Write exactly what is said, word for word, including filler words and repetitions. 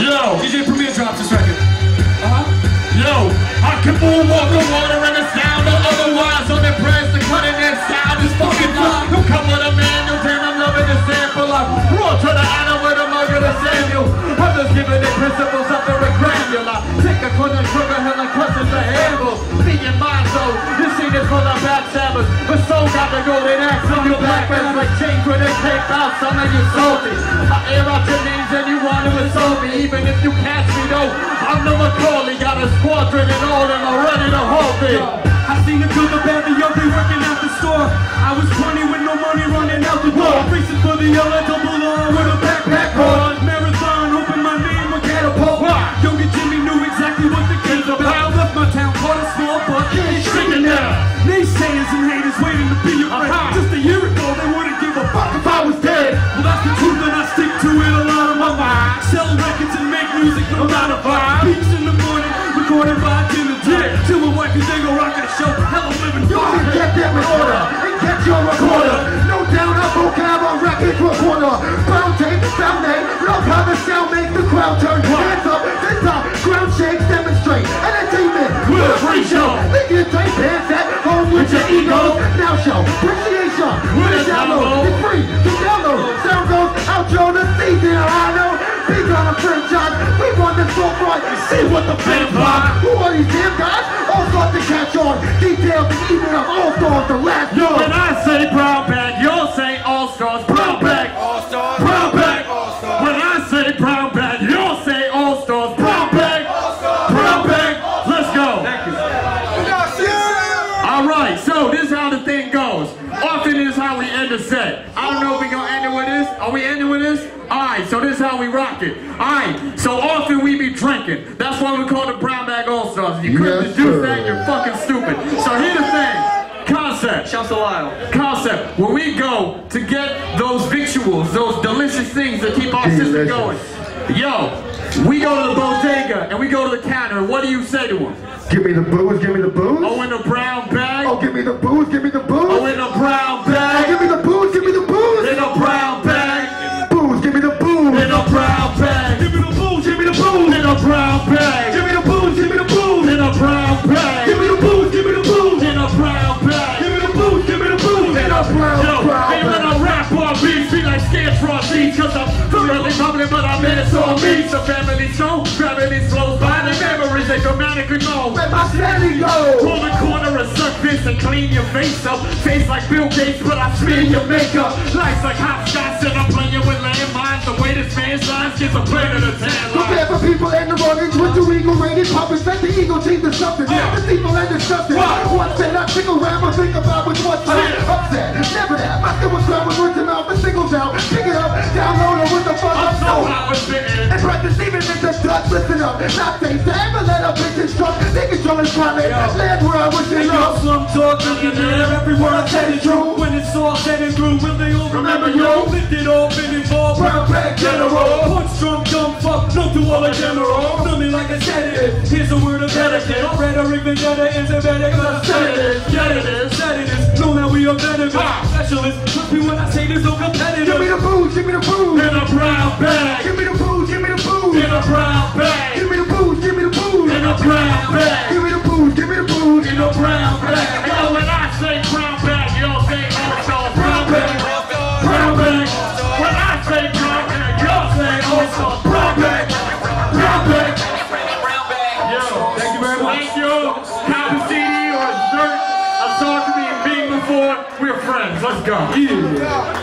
Yo, D J Premier drops this record. Uh-huh. Yo, I can move, walk on water and the sound of otherwise I'm impressed. The cutting edge sound is fucking fly. Don't come with a manual, damn I'm loving the sample. I'm raw to the animal with a mug of the Samuel. I'm just giving the principles of the granular. Take a corner, sugar hill and crushing the handle. Be in mind though, this scene is full of backstabbers. But so got the golden axe on your black ass like chain when they take out some of you salty. I air out your names and you want to insult me. Even if you catch me though, I'm the Macaulay. Got a squadron and all them are ready to hold me. I seen a good, the bad, the ugly working out the store. I was twenty with no money running out the door. Racing for the yellow double on with a backpack on. Marathon, hoping my name would catapult. Younger Jimmy knew exactly what the game's about. Left my town, caught a small buck, and shrinking now. Naysayers and haters waiting to be your friend. Just a year ago, they wouldn't give a fuck if I was dead. Well, that's the truth, and I stick to it a lot of my mind. Sell records and make music, no matter vibe. Beats in the morning, recorded by dinner time. Till my wife and they go rock at a show. Hell, I'm living. You can get that in order and get your recorder. No doubt I'm vocab on record recorder. Brown tape, sound name, love how the sound makes the crowd turn. Hands up, this time, ground shakes, demonstrate. Entertainment, we're a free show. Think you take hands at home with your egos. Now show, appreciation, with a download. It's free to download. Sound goes out, Joe, the season, I know. Big on a franchise, we want the soul right. See what the fans want. Who are these damn guys? All sorts to catch on. Details and even of all stars, the last Yo, one. when I say brown bag, you'll say all stars. Brown bag, all stars. Brown bag, all stars. When I say brown bag, you'll say all stars. Brown bag, all stars. Brown bag. Let's go. Thank you. All right, so this is how the thing goes. Often is how we end the set. I don't know if we gonna end it with this. Are we ending with this? Alright, so this is how we rock it. Alright, so often we be drinking. That's why we call it brown bag all-stars. If you couldn't Yes, deduce sir. that, you're fucking stupid. So here's the thing. Concept. Shouts to Lyle. Concept. When we go to get those victuals, those delicious things that keep our Delicious. system going. Yo, we go to the bodega and we go to the counter. What do you say to them? Give me the booze, give me the booze. Oh, in a brown bag? Oh, give me the booze, give me the booze. Oh, in a brown Oh, bag? give me the booze, give me the booze. In a brown bag? Booze, give me the booze. In a brown bag? Give me the booze, give me the booze. In a brown bag? Give me the booze, give me the booze. In a brown bag? Give me the booze, give me the booze. In a brown bag? Give me the booze, give me the booze. In a brown, Yo, brown hey, when I rap on beats, be like scared for seeds, cause I'm thoroughly bubbling, but I'm in it on me. So family show, gravity slows by the memories they dramatically know. Where my sanity go? Pull the corner of surface and clean your face up. Face like Bill Gates, but I smear your makeup. Life's like hot shots and I'm playing with landmines. The way this man shines gives a plan to the tan line. Prepare for people in the mornings with the ego rated puppets. Let the ego change to something. Yeah. The people and the something. What's that? I think around and think about which one's upset. Never that. My skill was grab with words and mouth and singles out. Pick it up, download it with the fuck I'm up. so hot with spitting. And practice even in the dust. Listen up. Not safe to ever let a bitch instruct. They control his private. Land where I wish they love. Slum talk, millionaire, every word I said is true. When it's all said and through, will they all remember you? Lifted off and involved, brown bag general. Punch drunk, dumb fuck, no to all the general. Feel me like a sedative, here's a word of etiquette. Rhetoric, vendetta, is embedded, cause I said it is. Get it is, said it is, know that we are better specialists. Trust me when I say there's no competitor. Give me the booze, give me the booze. In a brown bag. Give me the booze, give me the booze. In a brown bag. Give me the booze, give me the booze. In a brown bag. Give me the booze, give me the booze. In a brown bag. Yo, when I say brown bag, y'all say also brown bag. Brown bag. When I say brown bag, y'all say also brown bag. Brown bag. Yo, thank you very much. Thank you. Copy C D or a shirt, a song to me and being before. We're friends. Let's go. Yeah.